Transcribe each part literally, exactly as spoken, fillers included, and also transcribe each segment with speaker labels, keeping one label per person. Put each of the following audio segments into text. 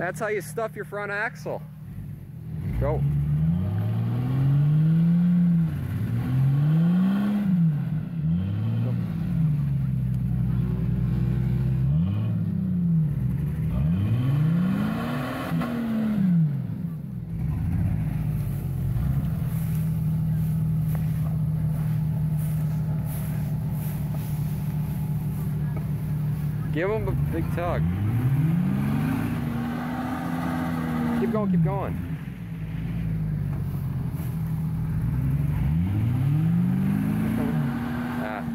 Speaker 1: That's how you stuff your front axle. Go. Give him a big tug. Keep going, keep going. Ah.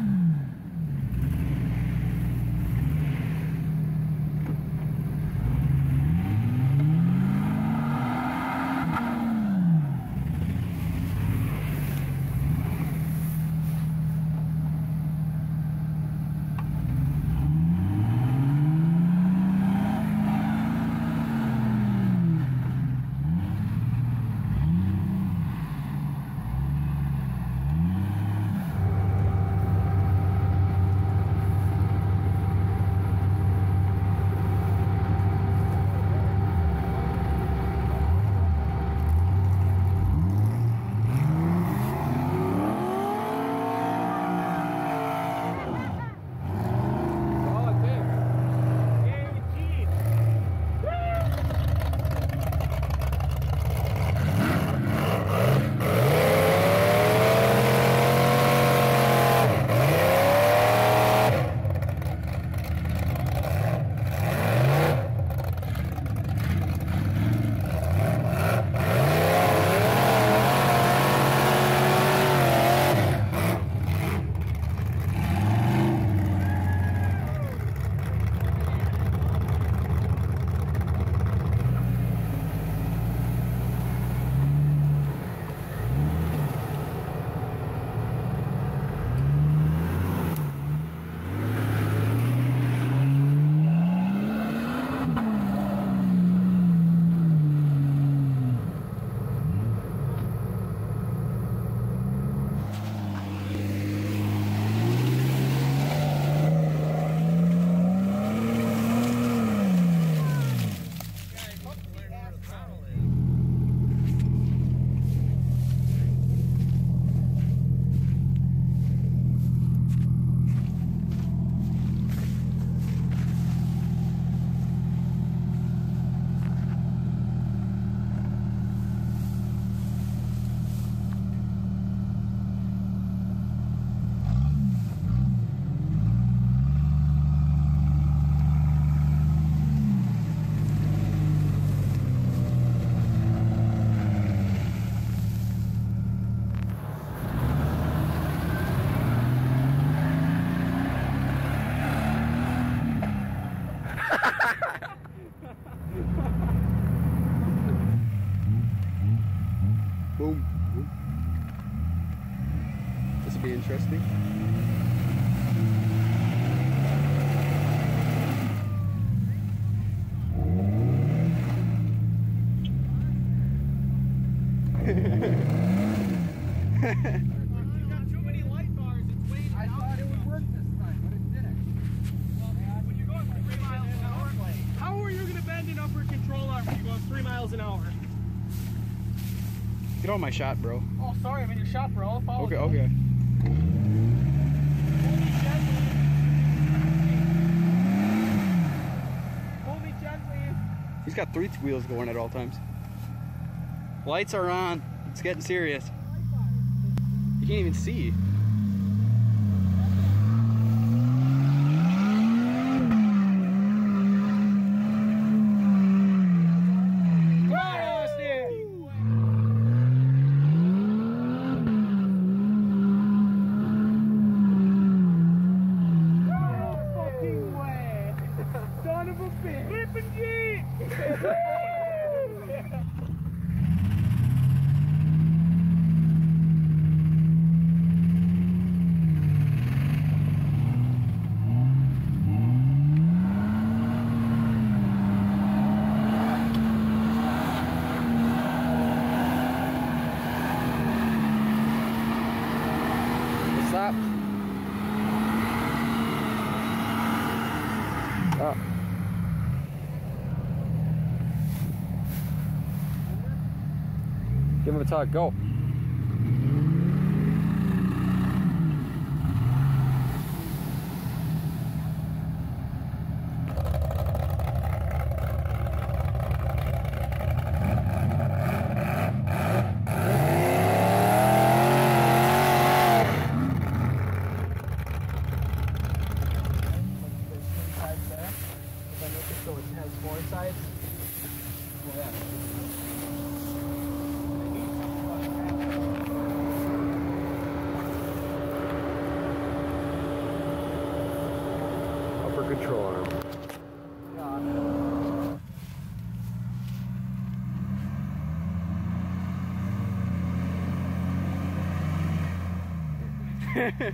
Speaker 1: Boom. This will be interesting.
Speaker 2: You got too many light bars. It's way I thought it would work this time, but it didn't. Well, when you're going three miles an hour, how are you going to bend an upper control arm when you're going three miles an hour?
Speaker 1: Get on my shot, bro.
Speaker 2: Oh, sorry, I'm in your shot, bro. Follow
Speaker 1: okay,
Speaker 2: me.
Speaker 1: okay.
Speaker 2: Pull me gently. Pull me gently.
Speaker 1: He's got three wheels going at all times. Lights are on. It's getting serious. You can't even see.
Speaker 2: Son of a bitch! Flippin' G!
Speaker 1: Stop. Oh.
Speaker 3: Give him a tug. Go.
Speaker 2: So it has four sides. Well, yeah.
Speaker 3: Upper control arm.
Speaker 1: Yeah.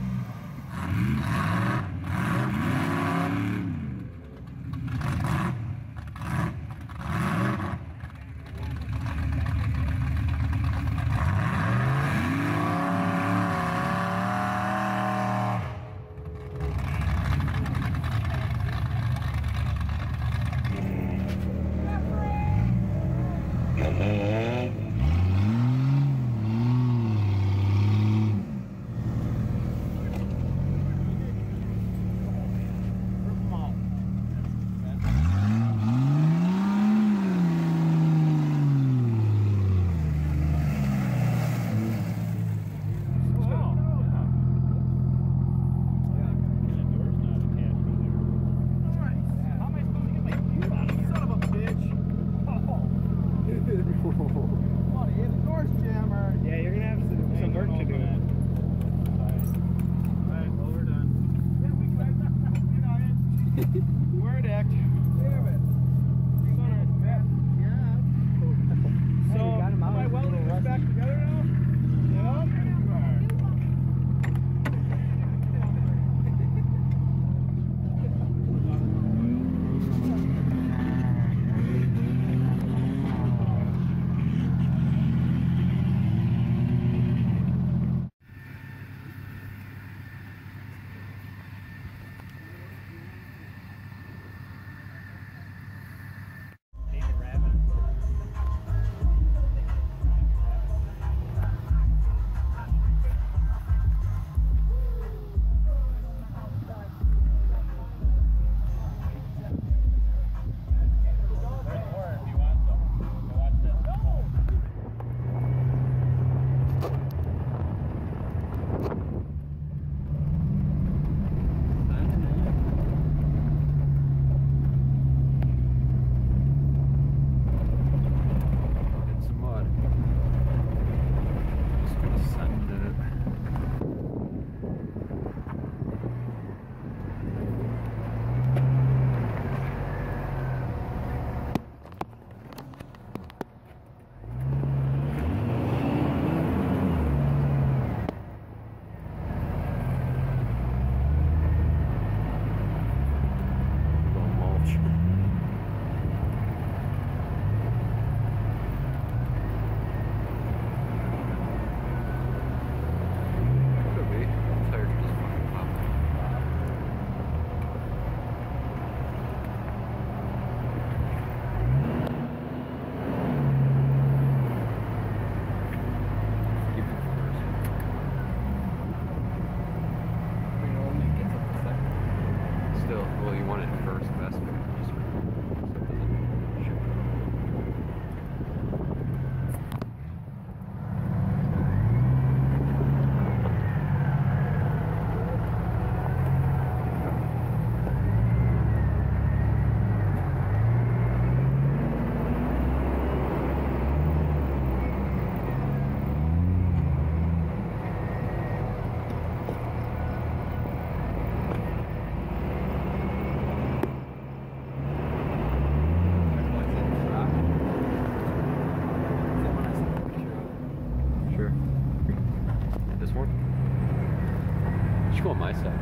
Speaker 3: Go on my side.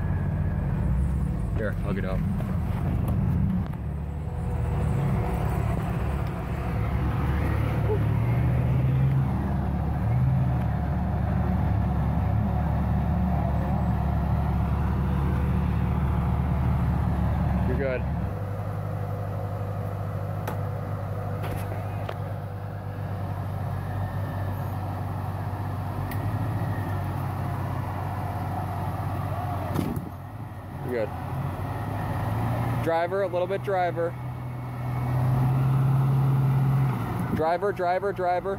Speaker 3: Here, hug it up. You're good. Driver, a little bit driver. Driver, driver, driver.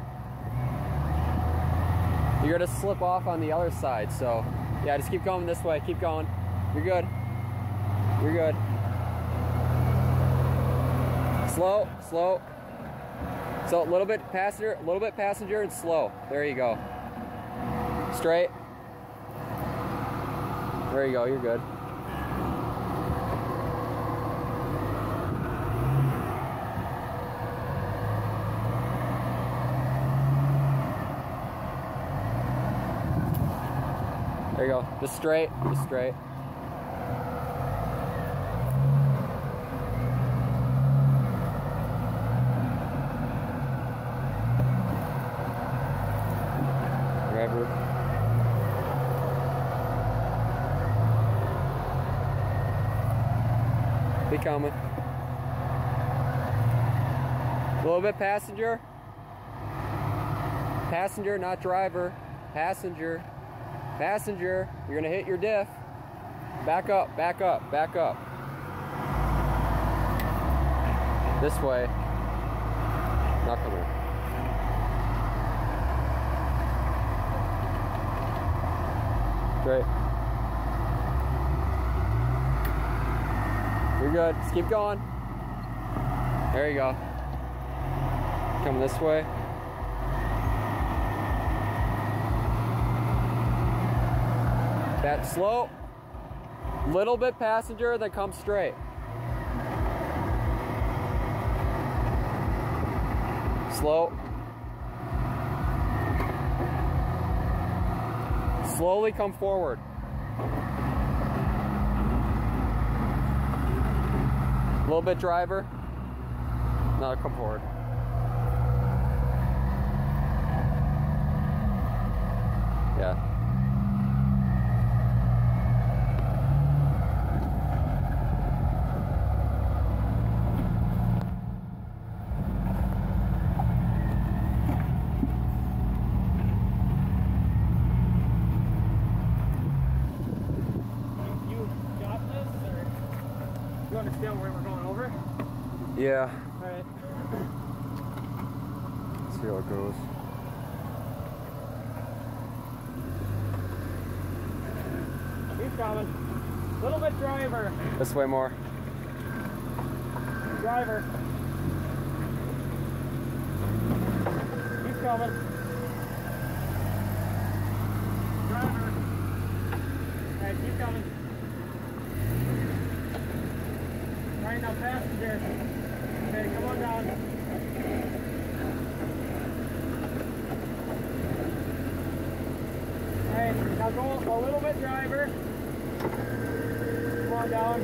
Speaker 3: You're gonna slip off on the other side, so yeah, just keep going this way, keep going. You're good. You're good. Slow, slow. So a little bit passenger, a little bit passenger and slow. There you go. Straight. There you go, you're good. There you go. Just straight, just straight. Driver. Be coming. A little bit passenger. Passenger, not driver. Passenger. Passenger. You're gonna hit your diff. Back up, back up, back up. This way. Knuckler. Straight. You're good. Just keep going. There you go. Come this way. That slow. Little bit passenger, then come straight. Slow. Slowly come forward. A little bit driver. Now come forward. Yeah.
Speaker 2: You understand where we're going over?
Speaker 3: Yeah.
Speaker 2: Alright.
Speaker 3: See how it goes.
Speaker 2: Keep coming. Little bit driver.
Speaker 3: This way more.
Speaker 2: Driver. Keep coming. Driver. Alright, keep coming. Alright, now passenger. Okay, come on down. Alright, now go a little bit driver. Come on down.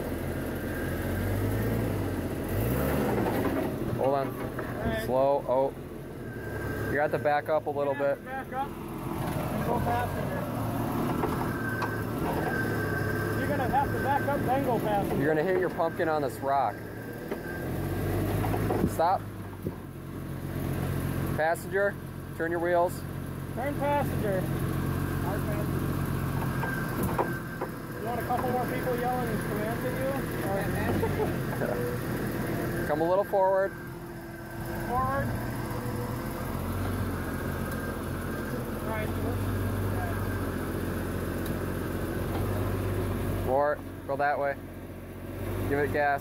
Speaker 3: Hold on.
Speaker 2: Alright.
Speaker 3: Slow. Oh. You have to back up a little
Speaker 2: You have
Speaker 3: bit.
Speaker 2: to back up. Go passenger. You're gonna have to back up, then go passenger.
Speaker 3: You're gonna hit your pumpkin on this rock. Stop. Passenger, turn your wheels.
Speaker 2: Turn passenger. Hard passenger. You want a couple more people yelling and commands at you? Or...
Speaker 3: Come a little forward.
Speaker 2: Forward. Right.
Speaker 3: More. Go that way. Give it gas.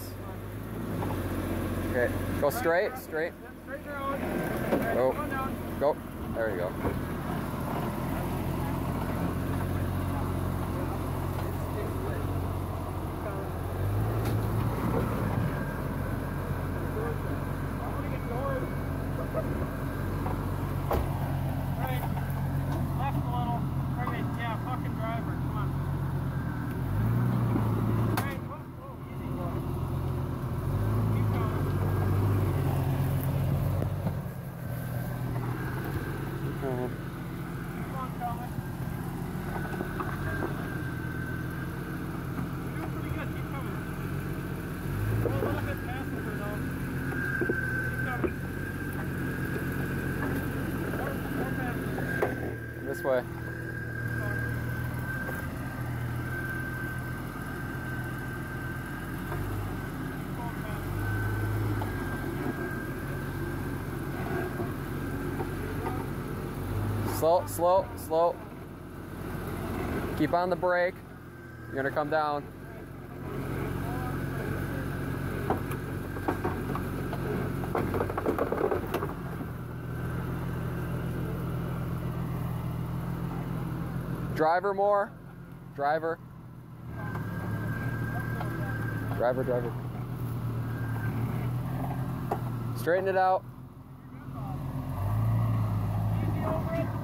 Speaker 3: Okay. Go straight. Straight.
Speaker 2: Straight road. Right,
Speaker 3: Go.
Speaker 2: come on down.
Speaker 3: Go. There you go. This way. Slow, slow, slow. Keep on the brake. You're gonna come down. Driver more. Driver. Driver, driver. Straighten it out.
Speaker 2: Easy over it.